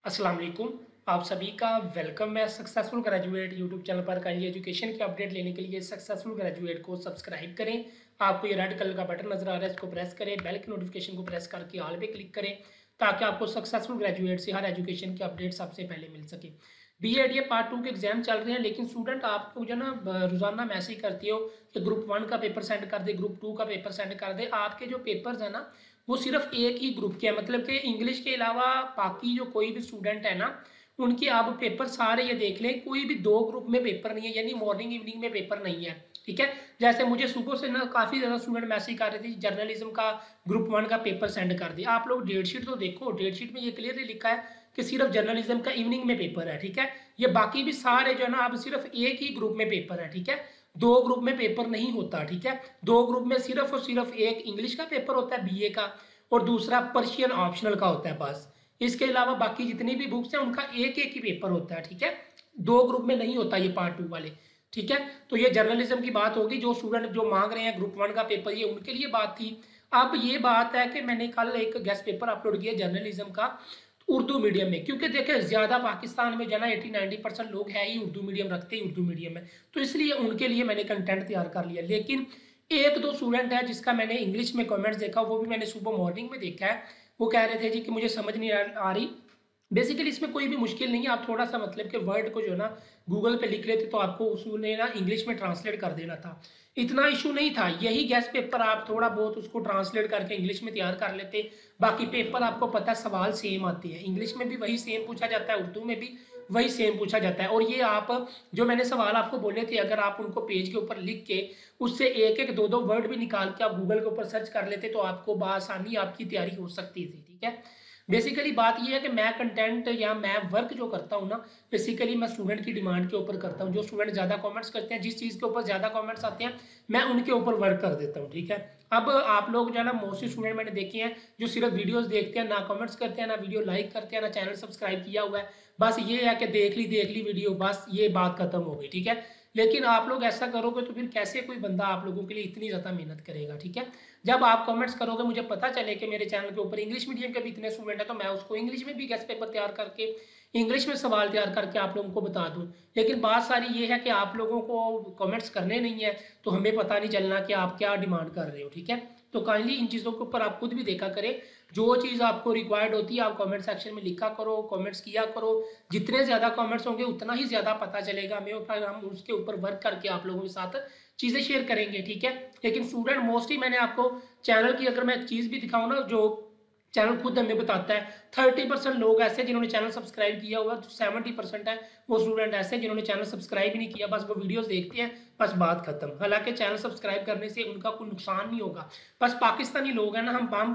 अस्सलाम वालेकुम। आप सभी का वेलकम है सक्सेसफुल ग्रेजुएट यूट्यूब चैनल पर। काइंडली एजुकेशन के अपडेट लेने के लिए सक्सेसफुल ग्रेजुएट को सब्सक्राइब करें। आपको ये रेड कलर का बटन नजर आ रहा है, इसको प्रेस करें। बेल की नोटिफिकेशन को प्रेस करके ऑल पे क्लिक करें ताकि आपको सक्सेसफुल ग्रेजुएट से हर एजुकेशन के अपडेट सबसे पहले मिल सके। बीएड ये पार्ट 2 के एग्जाम चल रहे हैं, लेकिन स्टूडेंट आप लोग जो ना रोजाना मैसेज करते हो कि ग्रुप 1 का पेपर सेंड कर दे, ग्रुप 2 का पेपर सेंड कर दे। आपके जो पेपर्स है ना वो सिर्फ एक ही ग्रुप के हैं, मतलब कि इंग्लिश के अलावा बाकी जो कोई भी स्टूडेंट है ना उनके आप पेपर सारे ये देख लें, कोई भी दो ग्रुप में पेपर नहीं है, यानी मॉर्निंग इवनिंग में पेपर नहीं है। ठीक है, जैसे मुझे सुबह से ना काफ़ी ज़्यादा स्टूडेंट मैसेज कर रहे थे जर्नलिज्म का ग्रुप 1 का पेपर सेंड कर दिया। आप लोग डेट शीट तो देखो, डेट शीट में ये क्लियरली लिखा है कि सिर्फ जर्नलिज्म का इवनिंग में पेपर है। ठीक है, ये बाकी भी सारे जो है ना अब सिर्फ एक ही ग्रुप में पेपर है। ठीक है, दो ग्रुप में पेपर नहीं होता। ठीक है, दो ग्रुप में सिर्फ और सिर्फ एक इंग्लिश का पेपर होता है बीए का और दूसरा पर्शियन ऑप्शनल का होता है बस। इसके अलावा बाकी जितनी भी बुक्स हैं उनका एक एक ही पेपर होता है। ठीक है, दो ग्रुप में नहीं होता ये पार्ट 2 वाले। ठीक है, तो ये जर्नलिज्म की बात होगी। जो स्टूडेंट जो मांग रहे हैं ग्रुप 1 का पेपर, ये उनके लिए बात थी। अब ये बात है कि मैंने कल एक गेस्ट पेपर अपलोड किया जर्नलिज्म का उर्दू मीडियम में, क्योंकि देखें ज़्यादा पाकिस्तान में जो ना 80-90% लोग हैं ही उर्दू मीडियम रखते ही उर्दू मीडियम में, तो इसलिए उनके लिए मैंने कंटेंट तैयार कर लिया। लेकिन एक दो स्टूडेंट है जिसका मैंने इंग्लिश में कमेंट्स देखा, वो भी मैंने सुबह मॉर्निंग में देखा है। वो कह रहे थे जी कि मुझे समझ नहीं आ रही। बेसिकली इसमें कोई भी मुश्किल नहीं है, आप थोड़ा सा मतलब कि वर्ड को जो ना गूगल पे लिख लेते तो आपको उसने ना इंग्लिश में ट्रांसलेट कर देना था। इतना इशू नहीं था, यही गेस्ट पेपर आप थोड़ा बहुत उसको ट्रांसलेट करके इंग्लिश में तैयार कर लेते। बाकी पेपर आपको पता है सवाल सेम आते हैं, इंग्लिश में भी वही सेम पूछा जाता है, उर्दू में भी वही सेम पूछा जाता है। और ये आप जो मैंने सवाल आपको बोले थे, अगर आप उनको पेज के ऊपर लिख के उससे एक एक दो दो वर्ड भी निकाल के आप गूगल के ऊपर सर्च कर लेते तो आपको बआसानी आपकी तैयारी हो सकती थी। ठीक है, बेसिकली बात ये है कि मैं कंटेंट या मैं वर्क जो करता हूँ ना, बेसिकली मैं स्टूडेंट की डिमांड के ऊपर करता हूँ। जो स्टूडेंट ज़्यादा कमेंट्स करते हैं, जिस चीज़ के ऊपर ज़्यादा कमेंट्स आते हैं, मैं उनके ऊपर वर्क कर देता हूँ। ठीक है, अब आप लोग जो है ना मोस्टली स्टूडेंट मैंने देखे हैं जो सिर्फ वीडियोस देखते हैं, ना कमेंट्स करते हैं, ना वीडियो लाइक करते हैं, ना चैनल सब्सक्राइब किया हुआ है। बस ये है कि देख ली वीडियो, बस ये बात खत्म हो गई। ठीक है, लेकिन आप लोग ऐसा करोगे तो फिर कैसे कोई बंदा आप लोगों के लिए इतनी ज़्यादा मेहनत करेगा। ठीक है, जब आप कमेंट्स करोगे, मुझे पता चले कि मेरे चैनल के ऊपर इंग्लिश मीडियम के भी इतने स्टूडेंट हैं, तो मैं उसको इंग्लिश में भी गेस्ट पेपर तैयार करके इंग्लिश में सवाल तैयार करके आप लोगों को बता दूं। लेकिन बात सारी ये है कि आप लोगों को कमेंट्स करने नहीं है, तो हमें पता नहीं चलना कि आप क्या डिमांड कर रहे हो। ठीक है, तो काइंडली इन चीज़ों के ऊपर आप खुद भी देखा करें। जो चीज़ आपको रिक्वायर्ड होती है आप कमेंट सेक्शन में लिखा करो, कमेंट्स किया करो। जितने ज़्यादा कमेंट्स होंगे उतना ही ज़्यादा पता चलेगा हमें, और हम उसके ऊपर वर्क करके आप लोगों के साथ चीज़ें शेयर करेंगे। ठीक है, लेकिन स्टूडेंट मोस्टली मैंने आपको चैनल की अगर मैं चीज़ भी दिखाऊँ ना, जो चैनल खुद हमें बताता है 30% लोग ऐसे जिन्होंने चैनल सब्सक्राइब किया हुआ, जो 70% है वो स्टूडेंट ऐसे जिन्होंने चैनल सब्सक्राइब ही नहीं किया, बस वो वीडियोस देखते हैं, बस बात खत्म। हालांकि चैनल सब्सक्राइब करने से उनका कोई नुकसान नहीं होगा। बस पाकिस्तानी लोग हैं ना, हम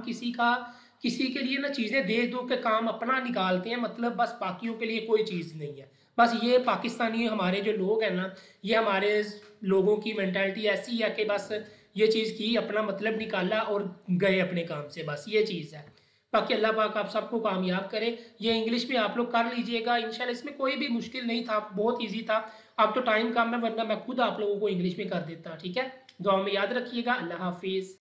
किसी के लिए ना चीज़ें दे दो के काम अपना निकालते हैं, मतलब बस बाकियों के लिए कोई चीज़ नहीं है। बस ये पाकिस्तानी हमारे जो लोग हैं ना, ये हमारे लोगों की मेंटालिटी ऐसी है कि बस ये चीज़ की, अपना मतलब निकाला और गए अपने काम से, बस ये चीज़ है। बाकी अल्लाह पाक आप सबको कामयाब करे। ये इंग्लिश में आप लोग कर लीजिएगा इंशाल्लाह, इसमें कोई भी मुश्किल नहीं था, बहुत ईजी था। अब तो टाइम कम है, वरना मैं खुद आप लोगों को इंग्लिश में कर देता। ठीक है, दुआ में याद रखिएगा। अल्लाह हाफिज़।